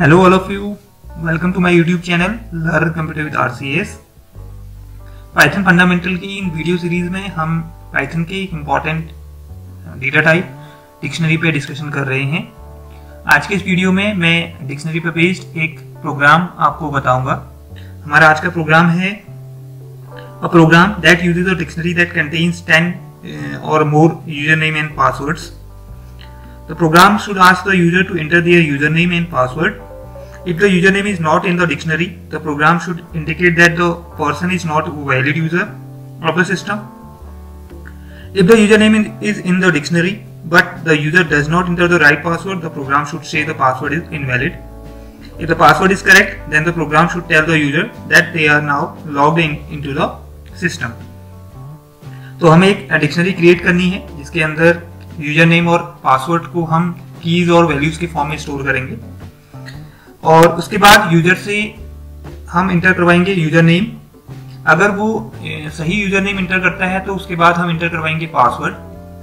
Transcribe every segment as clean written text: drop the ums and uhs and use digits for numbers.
Hello all of you, welcome to my YouTube channel Learn Computer with RCS। Python fundamental की इन video series में हम Python के important data type dictionary पे discussion कर रहे हैं। आज के इस वीडियो में मैं डिक्शनरी पे बेस्ड एक प्रोग्राम आपको बताऊंगा। हमारा आज का प्रोग्राम है a program that uses a dictionary that contains 10 or more username and passwords. The program should ask the user to enter their username and password. If the username is not in the dictionary, the program should indicate that the person is not a valid user of the system. If the username is in the dictionary but the user does not enter the right password, the program should say the password is invalid. If the password is correct, then the program should tell the user that they are now logged into the system. तो हमें एक dictionary create करनी है जिसके अंदर user name और password को हम कीज और वैल्यूज के फॉर्म में स्टोर करेंगे और उसके बाद यूजर से हम इंटर करवाएंगे यूजर नेम। अगर वो सही यूजर नेम इंटर करता है तो उसके बाद हम इंटर करवाएंगे पासवर्ड,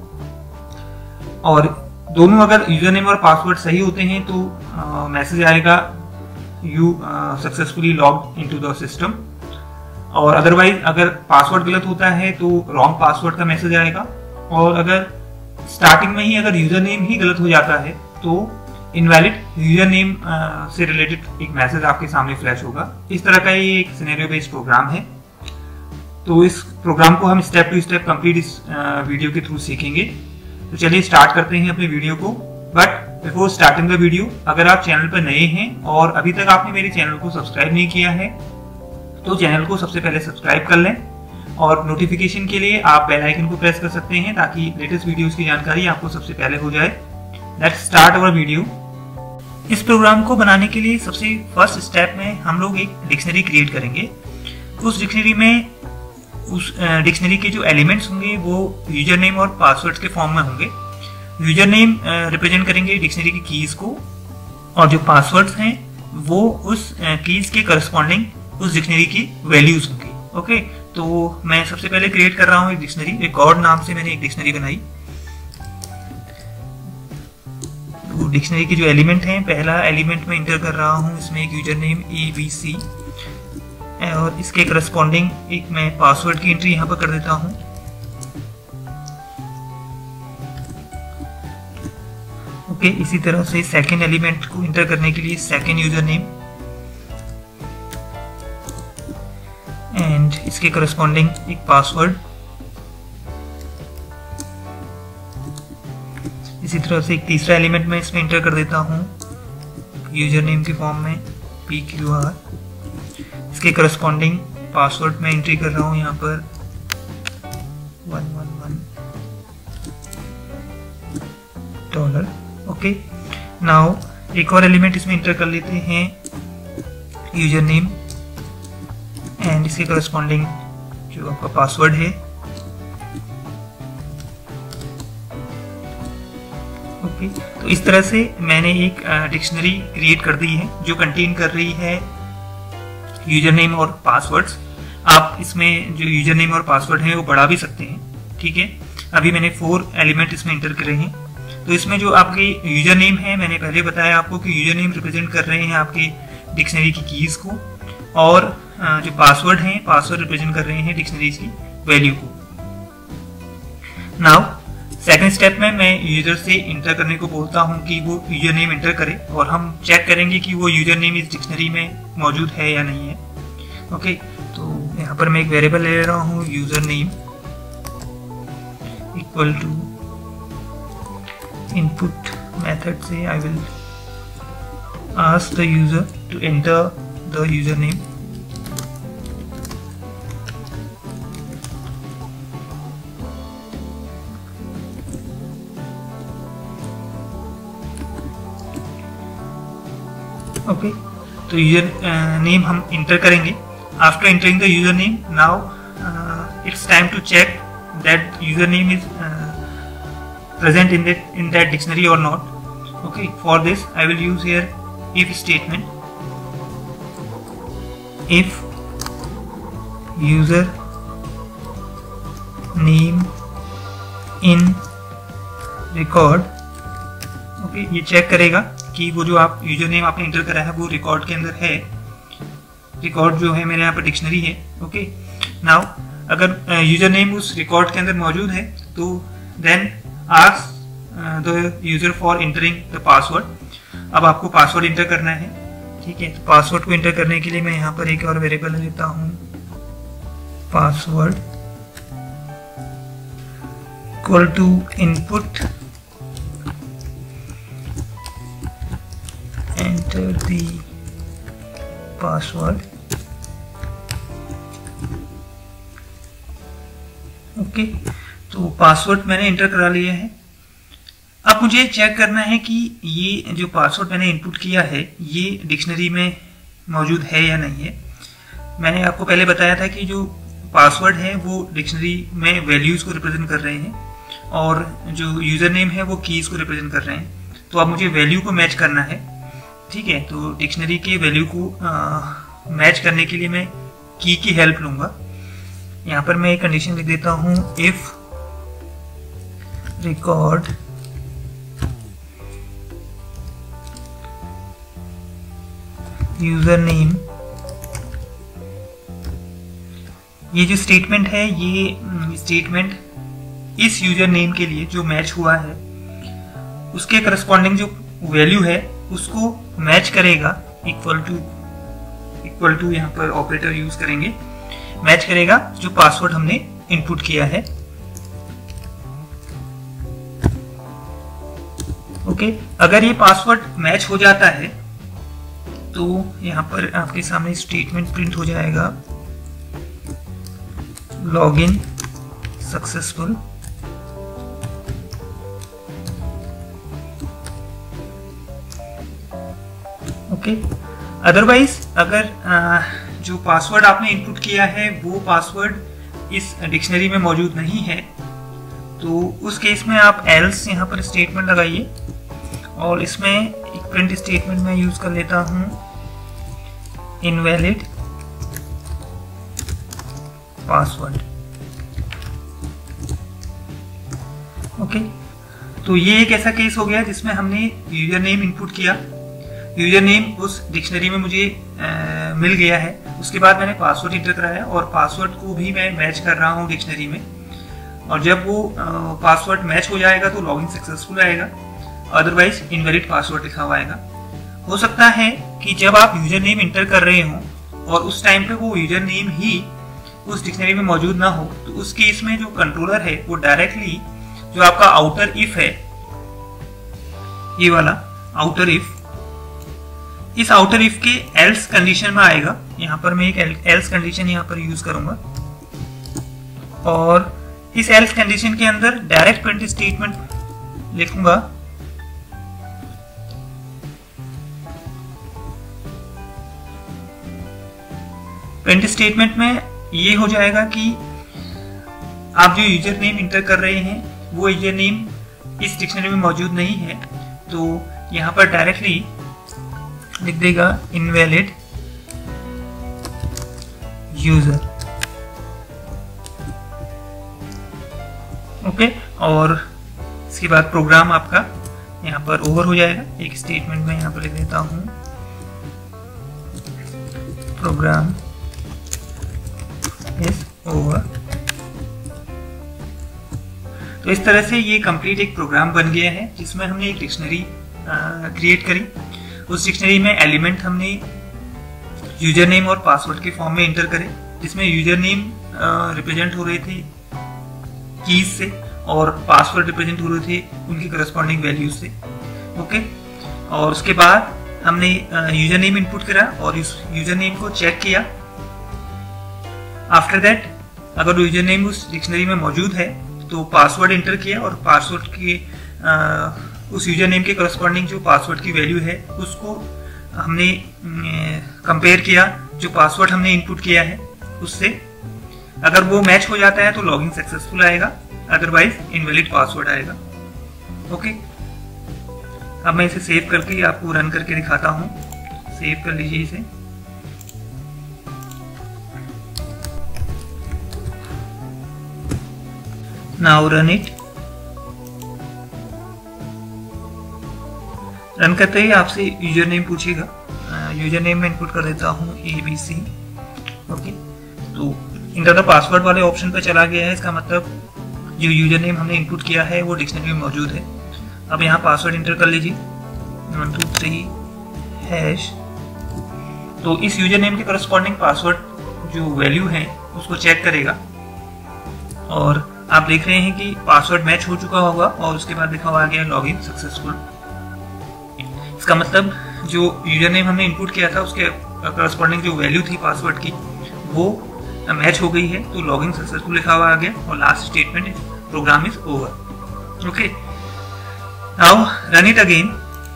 और दोनों अगर यूजर नेम और पासवर्ड सही होते हैं तो मैसेज आएगा you successfully logged into the system, और अदरवाइज अगर पासवर्ड गलत होता है तो रॉन्ग पासवर्ड का मैसेज आएगा, और अगर स्टार्टिंग में ही अगर यूजर नेम ही गलत हो जाता है तो इनवैलिड यूजर नेम से रिलेटेड एक मैसेज आपके सामने फ्लैश होगा। इस तरह का ये एक सिनेरियो बेस्ड प्रोग्राम है। तो इस प्रोग्राम को हम स्टेप टू स्टेप कंप्लीट इस वीडियो के थ्रू सीखेंगे। तो चलिए स्टार्ट करते हैं अपने वीडियो को। But before starting the video, अगर आप चैनल पर नए हैं और अभी तक आपने मेरे चैनल को सब्सक्राइब नहीं किया है तो चैनल को सबसे पहले सब्सक्राइब कर लें, और नोटिफिकेशन के लिए आप बेल आइकन को प्रेस कर सकते हैं ताकि लेटेस्ट वीडियोस की जानकारी आपको सबसे पहले हो जाए। Let's start our video. इस प्रोग्राम को बनाने के लिए सबसे फर्स्ट स्टेप में हम लोग एक डिक्शनरी क्रिएट करेंगे। उस डिक्शनरी में उस डिक्शनरी के जो एलिमेंट्स होंगे वो यूजर नेम और पासवर्ड के फॉर्म में होंगे। यूजर नेम रिप्रेजेंट करेंगे डिक्शनरी की कीज को, और जो पासवर्ड्स हैं वो उस कीज के करस्पॉन्डिंग उस डिक्शनरी की वैल्यूज होंगी। ओके, तो मैं सबसे पहले क्रिएट कर रहा हूँ एक डिक्शनरी। एक गॉड नाम से मैंने एक डिक्शनरी बनाई। तो डिक्शनरी के जो एलिमेंट हैं, पहला एलिमेंट में इंटर कर रहा हूँ इसमें एक यूजर नेम ABC, और इसके करस्पॉन्डिंग एक मैं पासवर्ड की एंट्री यहाँ पर कर देता हूँ। ओके, इसी तरह से सेकेंड एलिमेंट को इंटर करने के लिए सेकेंड यूजर नेम एंड इसके करस्पॉन्डिंग एक पासवर्ड। इसी तरह से एक तीसरा एलिमेंट में इसमें इंटर कर देता हूँ यूजर नेम के फॉर्म में PQR, इसके करस्पॉन्डिंग पासवर्ड में एंट्री कर रहा हूँ यहाँ पर 111 $। ओके, नाउ एक और एलिमेंट इसमें इंटर कर लेते हैं यूजर नेम एंड इसके करस्पॉन्डिंग जो आपका पासवर्ड है। ओके, तो इस तरह से मैंने एक डिक्शनरी क्रिएट कर दी है जो कंटेन कर रही है यूजर नेम और पासवर्ड्स। आप इसमें जो यूजर नेम और पासवर्ड है वो बढ़ा भी सकते हैं। ठीक है, अभी मैंने 4 एलिमेंट इसमें इंटर करे हैं। तो इसमें जो आपके यूजर नेम है, मैंने पहले बताया आपको कि यूजर नेम रिप्रेजेंट कर रहे हैं आपके डिक्शनरी की कीज को, और जो पासवर्ड हैं, पासवर्ड रिप्रेजेंट कर रहे हैं डिक्शनरी की वैल्यू को। नाउ सेकंड स्टेप में मैं यूजर से इंटर करने को बोलता हूं कि वो यूजर नेम इंटर करे, और हम चेक करेंगे कि वो यूजर नेम इस डिक्शनरी में मौजूद है या नहीं है। ओके, तो यहाँ पर मैं एक वेरिएबल ले रहा हूँ user name equal to input method से I will ask the user to enter the user name. Okay, तो यूजर नेम हम इंटर करेंगे। After entering the user name, now it's time to check that user name is present in that dictionary or not. Okay, for this I will use here if statement. If user name in record, okay, ये check करेगा कि वो जो आप user name आपने inter करा है वो रिकॉर्ड के अंदर है। रिकॉर्ड जो है मेरे यहाँ पर डिक्शनरी है। ओके, नाउ अगर यूजर नेम उस रिकॉर्ड के अंदर मौजूद है तो then ask the user for entering the password. अब आपको पासवर्ड इंटर करना है, ठीक है। तो पासवर्ड को इंटर करने के लिए मैं यहाँ पर एक और वेरिएबल लेता हूँ, password equal to input enter the password. Okay, तो पासवर्ड मैंने इंटर करा लिया है। अब मुझे चेक करना है कि ये जो पासवर्ड मैंने इनपुट किया है ये डिक्शनरी में मौजूद है या नहीं है। मैंने आपको पहले बताया था कि जो पासवर्ड है वो डिक्शनरी में वैल्यूज को रिप्रेजेंट कर रहे हैं और जो यूजर नेम है वो कीज को रिप्रेजेंट कर रहे हैं। तो अब मुझे वैल्यू को मैच करना है, ठीक है। तो डिक्शनरी के वैल्यू को मैच करने के लिए मैं की हेल्प लूंगा। यहाँ पर मैं एक कंडीशन लिख देता हूँ, इफ रिकॉर्ड यूजर नेम। ये जो स्टेटमेंट है ये स्टेटमेंट इस यूजर नेम के लिए जो मैच हुआ है उसके करस्पॉन्डिंग जो वैल्यू है उसको मैच करेगा। इक्वल टू यहाँ पर ऑपरेटर यूज करेंगे, मैच करेगा जो पासवर्ड हमने इनपुट किया है। ओके, अगर ये पासवर्ड मैच हो जाता है तो यहाँ पर आपके सामने स्टेटमेंट प्रिंट हो जाएगा, लॉगिन सक्सेसफुल। ओके, अदरवाइज अगर जो पासवर्ड आपने इनपुट किया है वो पासवर्ड इस डिक्शनरी में मौजूद नहीं है तो उस केस में आप एल्स यहाँ पर स्टेटमेंट लगाइए और इसमें एक प्रिंट स्टेटमेंट मैं यूज कर लेता हूँ, इनवैलिड पासवर्ड। ओके, तो ये एक ऐसा केस हो गया जिसमें हमने यूजर नेम इनपुट किया, यूजर नेम उस डिक्शनरी में मुझे मिल गया है। उसके बाद मैंने पासवर्ड इंटर कराया और पासवर्ड को भी मैं मैच कर रहा हूँ डिक्शनरी में, और जब वो पासवर्ड मैच हो जाएगा तो लॉगिन सक्सेसफुल आएगा, अदरवाइज इनवैलिड पासवर्ड लिखा हुआ आएगा। हो सकता है कि जब आप यूजर नेम इंटर कर रहे हो और उस टाइम पे वो यूजर नेम ही उस डिक्शनरी में मौजूद ना हो तो उस केस में जो कंट्रोलर है वो डायरेक्टली जो आपका आउटर इफ है, ये वाला आउटर इफ, इस आउटर इफ के एल्स कंडीशन में आएगा। यहाँ पर मैं एक एल्स कंडीशन यहाँ पर यूज करूंगा और इस एल्स कंडीशन के अंदर डायरेक्ट प्रिंट स्टेटमेंट लिखूंगा, प्रिंट स्टेटमेंट में ये हो जाएगा कि आप जो यूजर नेम इंटर कर रहे हैं वो यूजर नेम इस डिक्शनरी में मौजूद नहीं है, तो यहाँ पर डायरेक्टली लिख देगा इनवैलिड यूजर। ओके, और इसके बाद प्रोग्राम आपका यहाँ पर ओवर हो जाएगा। एक स्टेटमेंट में यहाँ पर लिख देता हूँ, प्रोग्राम इज ओवर। तो इस तरह से ये कंप्लीट एक प्रोग्राम बन गया है जिसमें हमने एक डिक्शनरी क्रिएट करी। उस डिक्शनरी में एलिमेंट हमने यूजर नेम और पासवर्ड के फॉर्म में इंटर करे, जिसमें यूजर नेम रिप्रेजेंट हो रहे थे कीज से और पासवर्ड रिप्रेजेंट हो रहे थे उनकी करस्पॉन्डिंग वैल्यूज से। ओके, और उसके बाद हमने यूजर नेम इनपुट करा और इस यूजर नेम को चेक किया। आफ्टर दैट अगर यूजर नेम उस डिक्शनरी में मौजूद है तो पासवर्ड इंटर किया और पासवर्ड के उस यूजर नेम के करस्पॉन्डिंग जो पासवर्ड की वैल्यू है उसको हमने कंपेयर किया जो पासवर्ड हमने इनपुट किया है उससे। अगर वो मैच हो जाता है तो लॉगिन सक्सेसफुल आएगा, अदरवाइज इनवैलिड पासवर्ड आएगा। ओके, अब मैं इसे सेव करके आपको रन करके दिखाता हूँ। सेव कर लीजिए इसे। Now run it. रन करते ही आपसे यूजर नेम पूछेगा। यूजर नेम में इनपुट कर देता हूँ ABC। ओके, तो इंटर द पासवर्ड वाले ऑप्शन पे चला गया है। इसका मतलब जो यूजर नेम हमने इनपुट किया है वो डिक्शनरी में मौजूद है। अब यहाँ पासवर्ड इंटर कर लीजिए 123#। तो इस यूजर नेम के करस्पॉन्डिंग पासवर्ड जो वैल्यू है उसको चेक करेगा और आप देख रहे हैं कि पासवर्ड मैच हो चुका होगा और उसके बाद लिखा हुआ आ गया लॉगिन सक्सेसफुल। इसका मतलब जो यूजर नेम हमने इनपुट किया था उसके करस्पॉन्डिंग जो वैल्यू थी पासवर्ड की वो मैच हो गई है, तो लॉगिन सक्सेसफुल लिखा हुआ आ गया और last statement program is over. Okay, now run it again.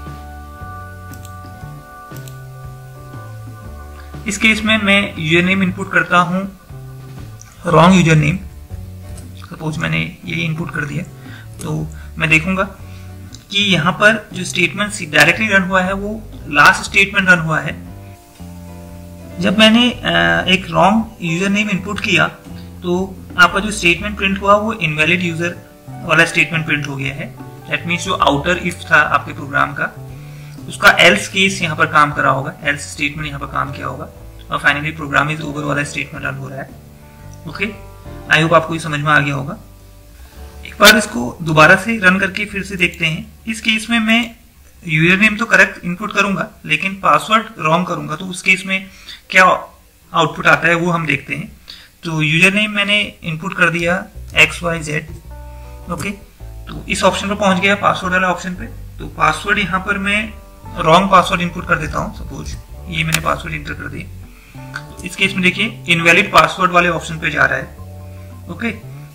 इस केस में मैं यूजर नेम इनपुट करता हूं रॉन्ग यूजर नेम। सपोज मैंने ये इनपुट कर दिया तो मैं देखूंगा कि यहाँ पर जो स्टेटमेंट डायरेक्टली रन हुआ है वो लास्ट स्टेटमेंट रन हुआ है। जब मैंने एक रॉन्ग यूजर नेम इनपुट किया तो आपका जो स्टेटमेंट प्रिंट हुआ वो इनवैलिड यूजर वाला स्टेटमेंट प्रिंट हो गया है। दैट मीन्स जो आउटर इफ था आपके प्रोग्राम का उसका एल्स केस यहाँ पर काम करा होगा, एल्स स्टेटमेंट यहाँ पर काम किया होगा और फाइनली प्रोग्राम इज ओवर वाला स्टेटमेंट रन हो रहा है। ओके, आई होप आपको ये समझ में आ गया होगा। एक बार इसको दोबारा से रन करके फिर से देखते हैं। इस केस में मैं यूजर नेम तो करेक्ट इनपुट करूंगा लेकिन पासवर्ड रॉन्ग करूंगा, तो उस केस में क्या आउटपुट आता है वो हम देखते हैं। तो यूजर नेम मैंने इनपुट कर दिया XYZ। ओके, तो इस ऑप्शन पर पहुंच गया पासवर्ड वाला ऑप्शन पे। तो पासवर्ड यहाँ पर मैं रॉन्ग पासवर्ड इनपुट कर देता हूँ। सपोज ये मैंने पासवर्ड इंटर कर दिया। इस केस में देखिए इनवैलिड पासवर्ड वाले ऑप्शन पे जा रहा है। ओके,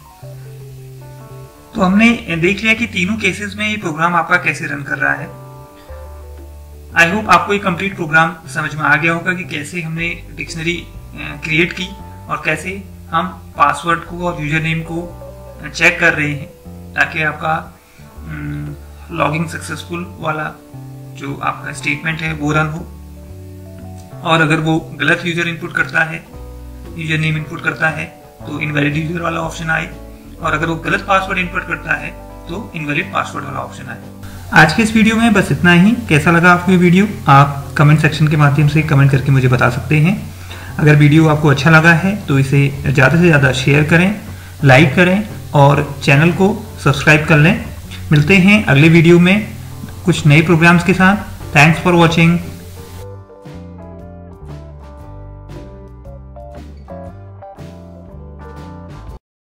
तो हमने देख लिया कि तीनों केसेस में ये प्रोग्राम आपका कैसे रन कर रहा है। आई होप आपको ये कंप्लीट प्रोग्राम समझ में आ गया होगा कि कैसे हमने डिक्शनरी क्रिएट की और कैसे हम पासवर्ड को और यूजर नेम को चेक कर रहे हैं ताकि आपका लॉगिंग सक्सेसफुल वाला जो आपका स्टेटमेंट है वो रन हो। और अगर वो गलत यूजर इनपुट करता है, यूजर नेम इनपुट करता है तो इनवैलिड यूजर वाला ऑप्शन आए, और अगर वो गलत पासवर्ड इनपुट करता है तो इनवैलिड पासवर्ड वाला ऑप्शन आए। आज के इस वीडियो में बस इतना ही। कैसा लगा आपको ये वीडियो आप कमेंट सेक्शन के माध्यम से कमेंट करके मुझे बता सकते हैं। अगर वीडियो आपको अच्छा लगा है तो इसे ज़्यादा से ज़्यादा शेयर करें, लाइक करें और चैनल को सब्सक्राइब कर लें। मिलते हैं अगले वीडियो में कुछ नए प्रोग्राम्स के साथ। Thanks for watching.